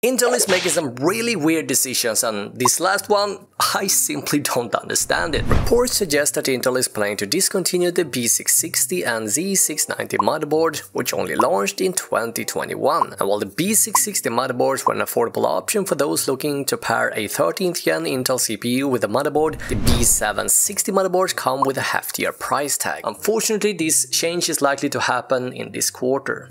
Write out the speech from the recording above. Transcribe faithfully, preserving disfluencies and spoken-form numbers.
Intel is making some really weird decisions, and this last one, I simply don't understand it. Reports suggest that Intel is planning to discontinue the B six sixty and Z six ninety motherboard, which only launched in twenty twenty-one. And while the B six sixty motherboards were an affordable option for those looking to pair a thirteenth gen Intel C P U with a motherboard, the B seven sixty motherboards come with a heftier price tag. Unfortunately, this change is likely to happen in this quarter.